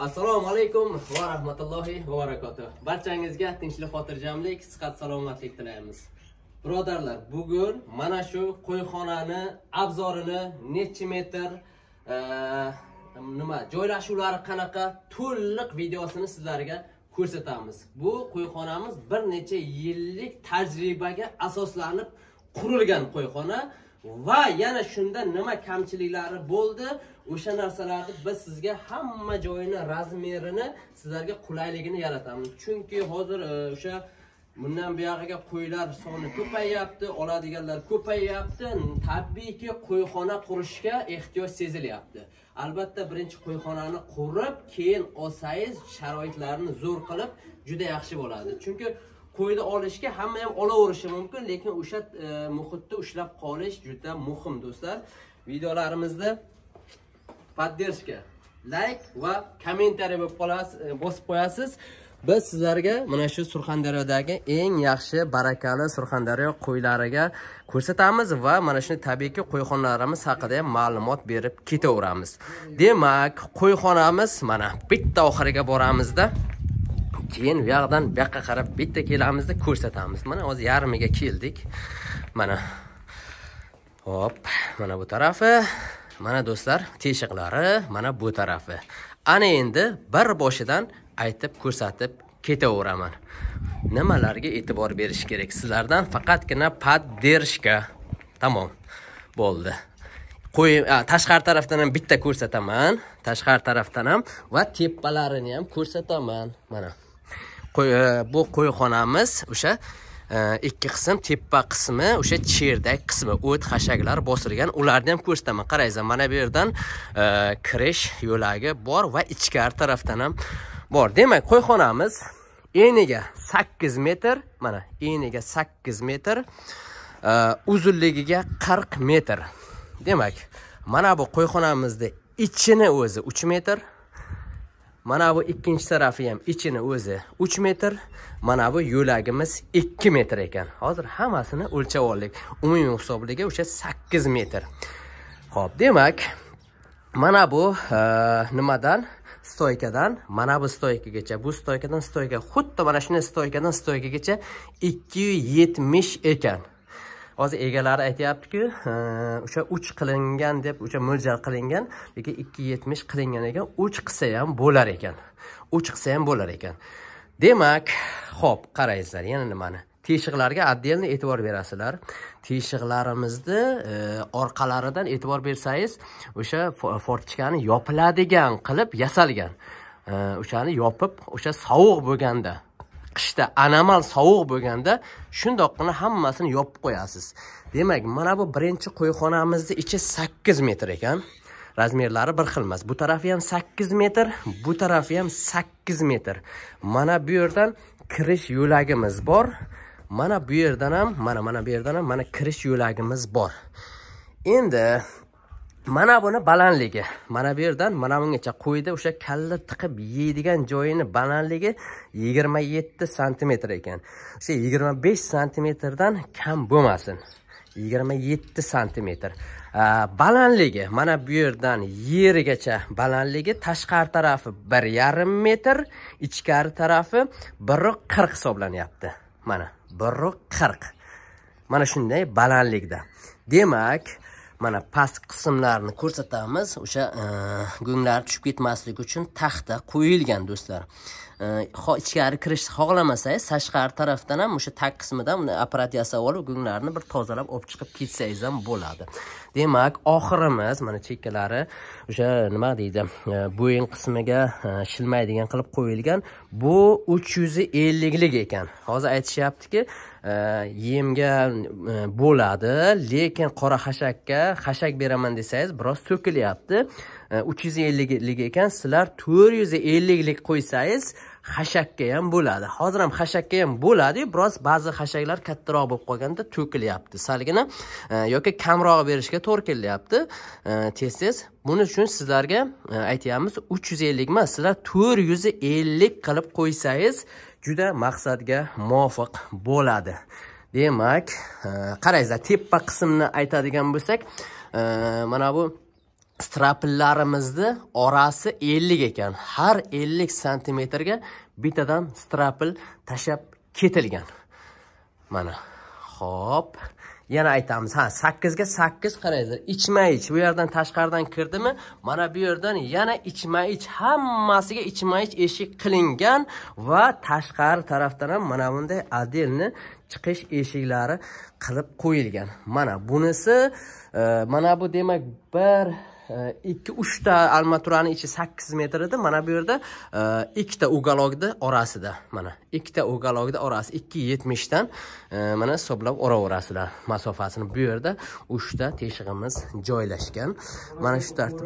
Assalomu alaykum va rahmatullohi va barakatuh. Barchangizga tinchlik, xotirjamlik, sihat, salomatlik tilaymiz. Birodarlar, bugun mana shu qo'yxonani obzorini necha metr, joylashuvlari qanaqa to'liq videosini sizlarga ko'rsatamiz. Bu qo'yxonamiz bir necha yillik tajribaga asoslanib qurilgan qo'yxona va yana shunda nima kamchiliklari bo'ldi, o'sha narsalarni biz sizga hamma joyini, razmerini, sizlarga qulayligini yaratamiz. Chunki hozir o'sha bundan buyog'iga qo'ylar soni ko'payyapti, oladiganlar ko'payyapti. Tabiiyki qo'yxona qurishga ehtiyoj sezilyapti. Albatta birinchi qo'yxonani qurib, keyin olsangiz sharoitlarni zo'r qilib juda yaxshi bo'ladi. Chunki qo'yni olishga hamma ham olaverishi mumkin, lekin o'sha muhitda ushlab qolish juda muhim do'stlar. Videolarimizni poddershka, like va kommentariy bosib qo'yasiz. Biz sizlarga mana shu Surxondaryodagi eng yaxshi barakali Surxondaryo qo'ylariga ko'rsatamiz va mana shuni tabiiyki qo'yxonalarimiz haqida ham ma'lumot berib ketaveramiz. Demak, qo'yxonamiz mana bitta oxiriga boramizda, keyin bu yoqdan bu yoqqa qarab bitta kelamizda ko'rsatamiz. Mana hozir yarmiga keldik. Mana hop, mana bu tarafi, mana do'stlar teshiqlari, mana bu tarafi. Ana endi bir boshidan aytib ko'rsatib ketaveraman. Nimalarga e'tibor berish kerak? Sizlardan faqatgina poddershka. Tamom. Bo'ldi. Tashqari tarafdan ham bitta ko'rsataman. Tashqari tarafdan ham va tepalarini ham ko'rsataman. Mana. Bu qo'yxonamiz o'sha ikki qism, tepa qismi, o'sha cherdak qismi, o't xashaklar bosilgan. Ularni ham ko'rsataman. Qaraysiz, mana bu yerdan kirish yo'lagi bor va ichkari tarafdan ham bor. Demak, qo'yxonamiz eniga 8 metr, mana eniga 8 metr, uzunligiga 40 metr. Demak, mana bu qo'yxonamizda ichini o'zi 3 metr. Mana bu ikkinchi tarafi ham ichini o'zi 3 metr. Mana bu yo'lagimiz 2 metr ekan. Hozir hammasini o'lchab oldik. Umumiy hisobligiga o'sha 8 metr. Xo'p, demak, mana bu nimadan? Stoykadan mana bu stoykagacha, bu stoykadan stoyka, xuddi mana shunday stoykadan stoykagacha 270 ekan. Hozir egalari aytayapti-ku, o'sha 3 qilingan deb, o'sha mo'ljal qilingan, lekin 270 qilingan ekan, 3 qilsa ham bo'lar ekan. 3 qilsa ham bo'lar ekan. Demak, xo'p, qaraysizlar, yana nimani? Teshiqlarga отдельно e'tibor berasizlar. Teshiqlarimizni orqalaridan e'tibor bersangiz, o'sha fortichkani yopiladigan qilib yasalgan. O'shani yopib, o'sha sovuq bo'lganda, qishda anomal sovuq bo'lganda shundoqqina hammasini yopib qo'yasiz. Demak, mana bu birinchi qo'yxonamizning ichi 8 metr ekan. Razmerlari bir xil emas. Bu tarafi ham 8 metr, bu tarafi ham 8 metr. Mana bu yerdan kirish yo'lagimiz bor. Mana bu yerdan ham, mana bu yerdan ham mana kirish yo'lagimiz bor. Endi mana buni balandligi, mana bu yerdan mana bungacha qo'yda o'sha kalla tiqib yeydigan joyini balandligi 27 sm ekan. O'sha 25 sm dan kam bo'lmasin. 27 sm. Balandligi mana bu yerdan yerigacha balandligi, tashqari tarafi 1,5 metr, ichkari tarafi 1,40 hisoblanyapti. Mana 1,40. Mana shunday balandlikda. Demak, mana past qismlarini ko'rsatamiz. O'sha go'nglar tushib ketmasligi uchun taxta qo'yilgan do'stlar. Ichkari kirishni xohlamasangiz, tashqari tarafdan ham o'sha tag qismidan apparat yasab olib, go'nglarni bir tozalab olib chiqib ketsangiz ham bo'ladi. Demak, oxirimiz mana chekkalari o'sha nima deydi, bo'yin qismiga shilmaydigan qilib qo'yilgan. Bu 350 lik ekan. Hozir aytishyaptiki, yemga bo'ladi, lekin qora xashak beraman desangiz, biroz to'kilyapti. 350 lik ekan. Sizlar 450 lik qo'ysangiz, xashakka ham bo'ladi. Hozir ham xashakka ham bo'ladi, biroz ba'zi xashaklar kattaroq bo'lib qolganda to'kilyapti. Salgina yoki kamroq berishga to'g'ri kelyapti. Tez-tez. Buning uchun sizlarga aytamiz 350 emas, sizlar 450 qilib qo'ysangiz, juda maqsadga muvofiq bo'ladi. Demak, qarangizlar, tepa qismini aytadigan bo'lsak, mana bu strapillarimizni orasi 50 ekan. Har 50 santimetrga bittadan strapil tashab ketilgan. Mana. Xo'p. Yana aytamiz. 8 ga 8 qaranglar. Ichma-ich bu yerdan tashqaridan kirdimi? Mana bu yerdan yana ichma-ich, hammasiga ichma-ich eshik qilingan va tashqari tarafdan ham mana bunday adelni chiqish eshiklari qilib qo'yilgan. Mana bunisi mana bu demak 2-3 ta armaturani ichi 8 metr edi. Mana bu yerda 2 ta ugalogda orasida. Mana 2 ta ugalogda orasi 2.70 dan mana hisoblab oraverasizlar masofasini. Bu yerda 3 ta teshig'imiz joylashgan. Mana shu tartib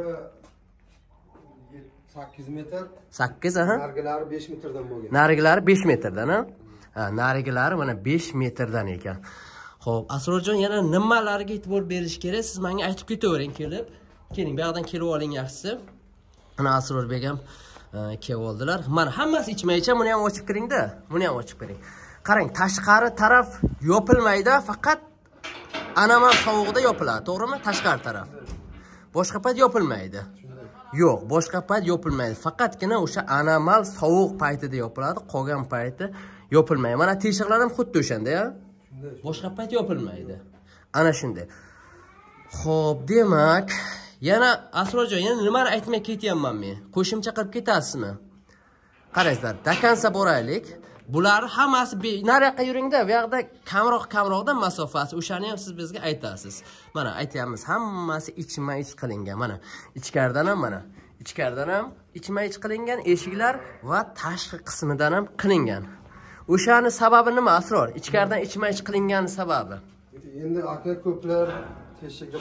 8 metr. 8 Nargilari 5 metrdan bo'lgan. Nargilari 5 metrdan, narigilari mana 5 metrdan ekan. Xo'p, Asrorjon yana nimalarga e'tibor berish kerak? Siz menga aytib ketavering kelib. Keling, bu yoqdan kelib oling yaxshisi. Mana Asrorbek ham kelib oldilar. Mana hammasi ichmaycha, buni ham ochib kiring-da. Buni ham ochib kiring. Qarang, tashqari taraf yopilmaydi, faqat anaman sovug'ida yopiladi, to'g'rimi? Tashqari taraf. Boshqa payt yopilmaydi. Yo'q, boshqa payt yopilmaydi. Faqatgina o'sha anomal sovuq paytida yopiladi, qolgan payti yopilmaydi. Mana teshiqlar ham xuddi o'shanda-ya. Boshqa payt yopilmaydi. Ana shunday. Xo'p, demak, yana Asrojon, yana nimani aytmay ketyapman men? Qo'shimcha qilib ketasizmi? Qaranglar, dakansa boraylik. Bular hammasi nariyoqqa yuring-da, bu yoqda kamroqda masofasi. O'shani ham siz bizga aytasiz. Mana aytamiz, hammasi ichma-ich qilingan. Mana ichkaridan ham mana, ichkaridan ham ichma-ich qilingan eshiklar va tashqi qismidan ham qilingan. O'shani sababi nima, Asror? Ichkaridan ichma-ich qilingan sababi. Endi aka ko'plar teshikda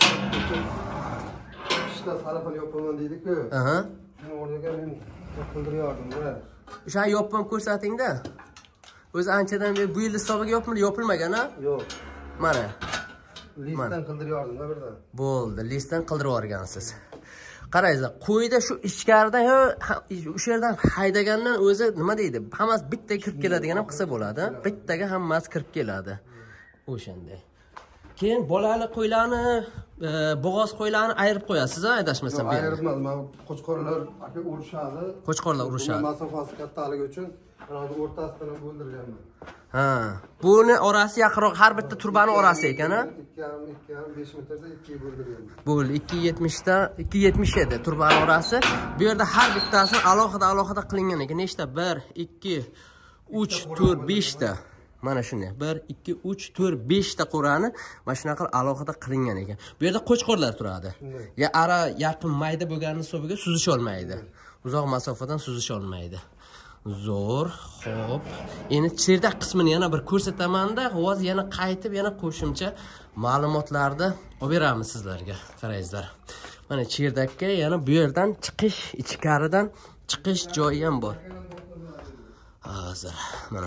ishda sarafan yopaman deydi-ku. Men o'rniga men qildirardim-da. O'shani yopib ko'rsating-da. O'zi anchadan beri bu yil hisobiga yopilmagan-a? Yo'q. Mana. Listdan qildirardim-da birdan. Bo'ldi, listdan qildirib yuborgansiz. Qaranglar, qo'yda shu ichkaridan o'sha yerdan haydagandan o'zi nima deydi? Hammasi bittaga kirib keladigan ham qilsa bo'ladi. Bittaga hammasi kirib keladi. O'shanday. Keyin bolali qo'ylarni, bo'g'oz qo'ylarni ayirib qo'yasiz-a, adashmasam bu yerda. Ayiribman, mana qo'chqorlar aka urishadi. Qo'chqorlar urishadi. Masofasi kattaligi uchun mana o'rtasidan o'ldirganman. Buni orasi yaqinroq, har bitta turbani orasi ekan-a? 2,5 metrda 2 o'ldirganman. Bo'ldi, 2.70 da, 2.70 edi turbani orasi. Bu yerda har bittasini alohida qilingan ekan. Nechta? 1, 2, 3, 4, 5 ta. Mana shunday. 1, 2, 3, 4, 5 ta qo'rani mana shunaqa alohida qilingan ekan. Bu yerda qo'chqorlar turadi. Ya ara yaqin mayda bo'lgani hisobiga suzish olmaydi. Uzoq masofadan suzish olmaydi. Zo'r, xo'p. Endi cherdaq qismini yana bir ko'rsataman-da, hozir yana qaytib yana qo'shimcha ma'lumotlarni olib beramiz sizlarga. Qarangizlar. Mana cherdakka yana bu yerdan chiqish, ichkaridan chiqish joyi ham bor. Hozir mana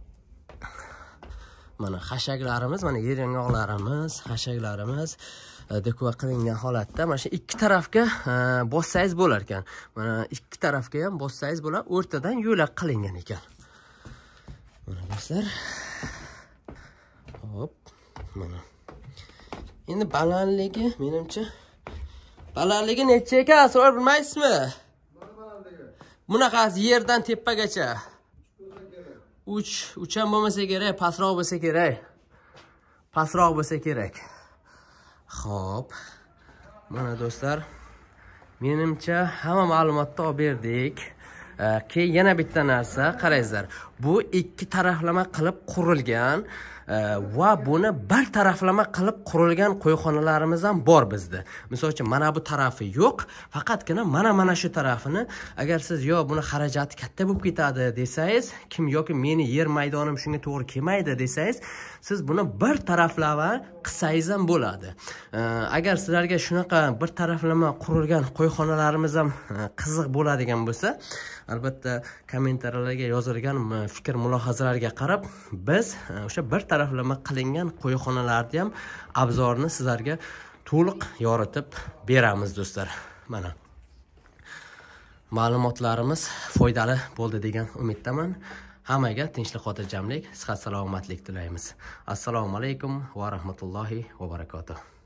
xashaklarimiz, mana yer yong'oqlarimiz, xashaklarimiz dekor qilingan holatda. Mana shu ikki tarafga bossangiz bo'lar ekan. Mana ikki tarafga ham bossangiz bo'lar, o'rtadan yo'lak qilingan ekan. Mana do'stlar. Hop, mana. Endi balandligi, menimcha balandligi necha ekan, so'rab bilmaysizmi? Bunaqasi yerdan tepagacha. 3 ham bo'lmasa kerak, pastroq bo'lsa kerak. Pastroq bo'lsa kerak. Xo'p. Mana do'stlar, menimcha hamma ma'lumotni olib berdik. Keyin yana bitta narsa, qarangizlar. Bu ikki taraflama qilib qurilgan va buni bir taraflama qilib qurilgan qo'yxonalarimiz ham bor bizda. Misol uchun mana bu tarafi yo'q, faqatgina mana shu tarafini agar siz yo buni xarajati katta bo'lib ketadi desangiz, kim yoki meni yer maydonim shunga to'g'ri kelmaydi desangiz, siz buni bir taraflama qilsangiz ham bo'ladi. Agar sizlarga shunaqa bir taraflama qurilgan qo'yxonalarimiz ham qiziq bo'ladigan bo'lsa, albatta kommentariyalarga yozilgan fikr mulohazalarga qarab biz o'sha bir taraflama qilingan qo'yxonalarni ham obzorini sizlarga to'liq yoritib beramiz do'stlar. Mana ma'lumotlarimiz foydali bo'ldi degan umiddaman. Hammaga tinchlik, xotirjamlik, sihat, salomatlik tilaymiz. Assalomu alaykum va rahmatullohi va barakotuh.